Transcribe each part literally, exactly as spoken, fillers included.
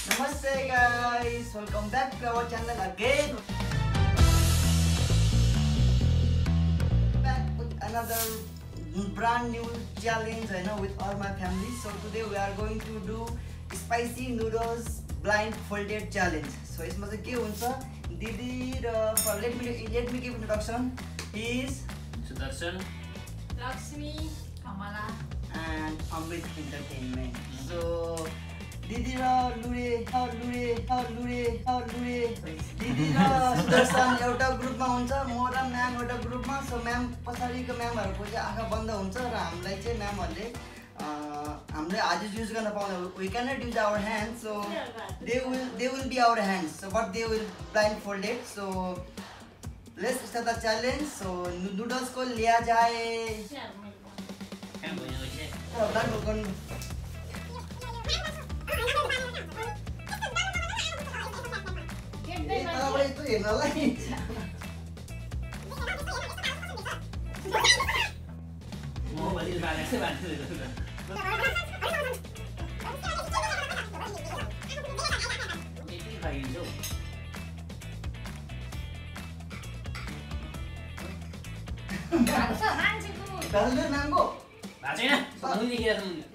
Namaste guys, welcome back to our channel again. Back with another brand new challenge, I know, with all my family. So today we are going to do spicy noodles blindfolded challenge. So इसमें से क्या होता है? Didi, for let me let me give introduction. He is Sudarshan, Lakshmi, Kamala, and Amrit Entertainment. So Didi ra lure, how lure, how lure, how lure. Didi ra Sudarshan एउटा ग्रुपमा हुन्छ, म र ma'am एउटा ग्रुपमा. सो म्याम पछाडिको म्यामहरुको चाहिँ आँखा बन्द हुन्छ र हामीलाई चाहिँ म्यामहरुले हामीले आज युज गर्न पाउँदैन. We cannot use our hands, so they will they will be our hands. So but they will blindfolded. So let's start the challenge. So noodles को लिया जाए. kan boleh macam. Oh, blindfold. Kalau itu ya nalai. Mau balik balik sebantu itu. Ini kayu tu. Rasa manji tu. Kalau mango. Baca na. Semua ni kira semua.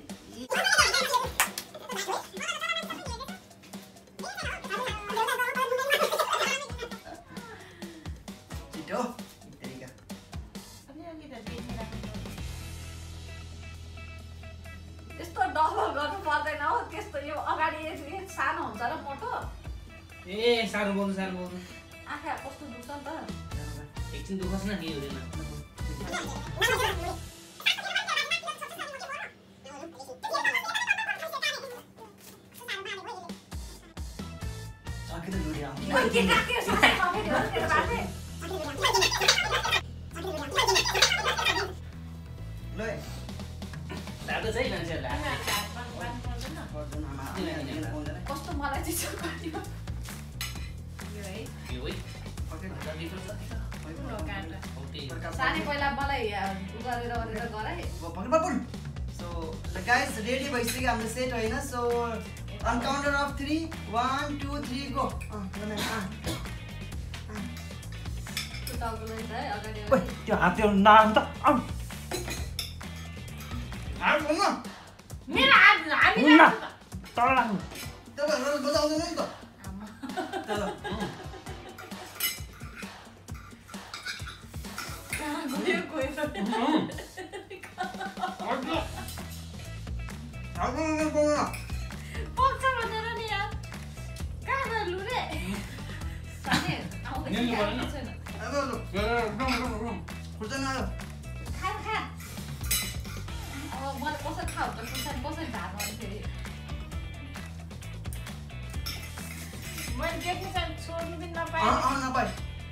Cito. Terika. यस्तो double गर्नु पर्दैन हो त्यस्तो यो अगाडि एक सानो हुन्छ र मोटो Eh, saru bolu saru bolu. आँखा कस्तो दुख्छ नि त एकछिन दुखोस् न नि हुँदैन. Sakit dulu ya. यो के काके सबै सबै दियो तेरो बाते Loi. Saru चाहिँ मान्छेहरुलाई. पर्दैन आमा. कस्तो मलाई चाहिँ छ गर्दियो यो है यो है. ओके. ठुलो काट्रा ओके. सानै पहिला मलाई उ गरेर गरेर गराए पकड पकड. So the guys ready भइसक्यो हाम्रो सेट हैन. So on counter of three, one, two, three, go. अ ल अ. त्यो तगलै छ है अगाडि ओइ त्यो हात त्यो नाम त आउ. हात बोल्न. मेरो हात हामी न. तल राख्नु. तपाईहरुले बजाउँदैन नि त. ल. गयो गयो हात बोल्न बोल्न. पक्छ भनेर नि यार कहाँ गर्नु रे साने आउँदै निल्नु पर्दैन। छैन अब ल. रम रम रम. खुर्चन आयो. खा खा अब मलाई कसरी थाहा हुन्छ कसरी कसरी झार्नु अनि फेरि मैले देख्नु चाहिँ छोड्नु पनि अ नपाएँ अ नपाइ.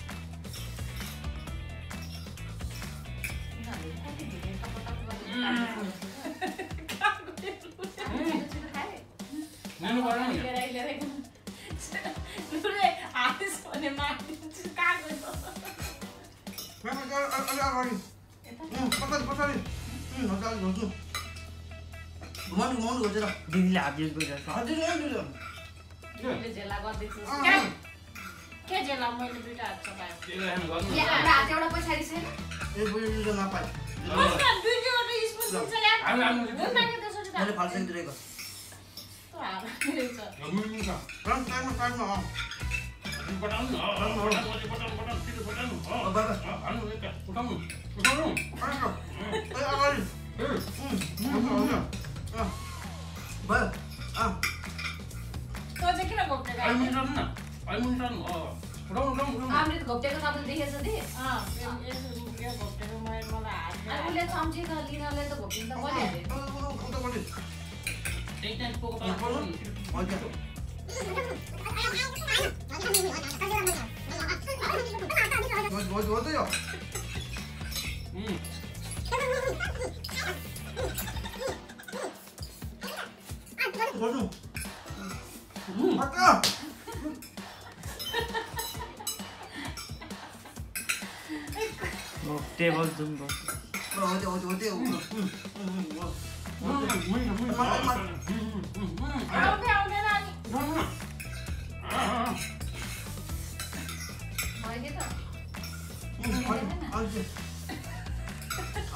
यिनीहरूले कति धेरै टपटप गरेर Nanu पर्दैन नि. लिएर लिएर लुरे हातिस भने मार्दिन्छु कहाँ गयो म म अलि अगाडि. उम् पछाडि पछाडि. उम् हजुर हजुर. घुमाउनु घुमाउनु गर्छ र. दिदीले हात युज गरिरहेछ. हजुर हजुर. मैले झेला गर्दैछु अँ. क्या के झेला मैले दुईटा हात चपाएँ त्यो राख्नु गर्नु. यहाँ हाम्रो हात एउटा पछाडि छैन ए बुझ्नु नपाइ. कसमा दुईवटा स्पुन दिन्छ यार हाल्नु, हाल्नु। हुन्न के त्यसो चाहिँ मैले फाल्सेङ दिएको. कस्तो हात रहेछ गर्नु छ. रम टाइममा टाइममा अ. पटाउनु न. पटाउनु पटाउनु पटाउनु छिटो पटाउनु. अ बाबा. हाल्नु एक उठाउनु. उठाउनु. अगाडि. ए अगाडि. उम् हजुर हजुर. अ. भयो. अ. त्यो चाहिँ किन घोप्टेको आइमुन गर्नु न. आइमुन गर्नु. अ. उठाउनु उठाउनु उठाउनु. हामीले घोप्टेको तपाईँले देखेछ नि अँ यो घोप्टेको मैले मलाई हात अनि उसले सम्झी त लिनले त घोप्टिनु त परिहाल्यो उतापट्टि. एक टाइम पोको अ बोल्नु. पाउनु. हजुर. हजुर हजुर हो त यो. उम्. गर्नु. उम्. अक्का. टेबल जुम बस हो त्यो हो त्यो हो त्यो. आउँदै आउँदैन अनि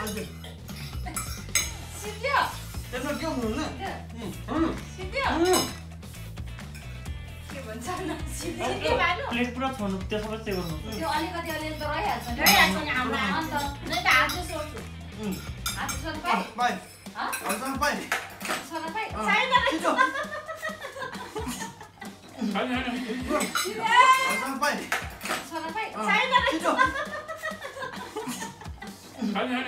हजुर सिद्धियो त्यसमा के हुनु सिद्धियो के भन्छ न सिद्धियो भानु प्लेट पुरा छोड्नु त्यो सबै चाहिँ गर्नु त्यो अलिकति अलिअलि त रहिहाल्छ नि रहिहाल्छ नि हाम्रो अन्त नै त हात चाहिँ सोड्छु हात सोड्नु पाइ पाइ हँ हजुर पाइ सोड्नु पाइ चाहिँदैन छिटो होइन होइन हजुर पाइ सोड्नु पाइ चाहिँदैन छिटो होइन होइन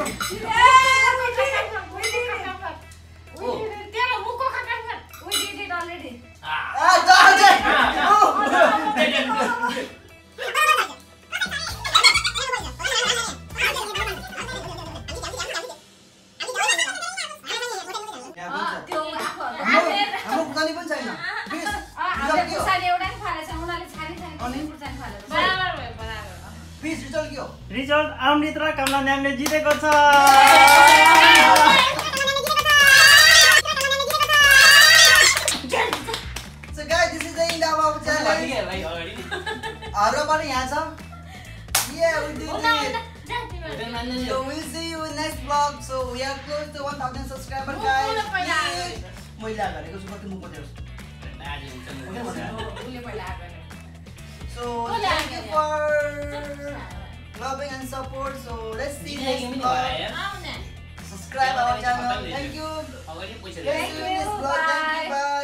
तेरो मुखको खकाम कर we did it already आ जा जा त्यो आफू हाम्रो कुदानी पनि छैन प्लिज हामीले खुर्सानी एउटा नि फालेछ उनीहरूले छानी छानी खुर्सानी फालेर बराबर भयो बराबर प्लिज रिजल्ट के हो रिजल्ट अमृत र कमला म्यामले जितेको छ So guys, this is the end of our challenge. Haraबाट यहाँ छ. Yeah, we did it. So we'll see you in next vlog. So we are close to one thousand subscribers, guys. मैले गरेको छु कति मुख पठाउँछु. So thank you for loving and support. So let's see next vlog. Subscribe our channel. Thank you. Thank you. Next vlog. Thank you. Bye.